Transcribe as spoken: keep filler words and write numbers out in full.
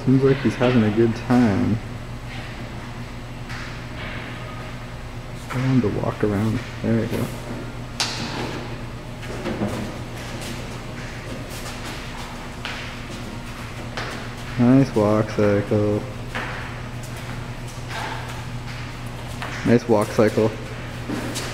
Seems like he's having a good time. I want him to walk around. There we go. Nice walk cycle. Nice walk cycle.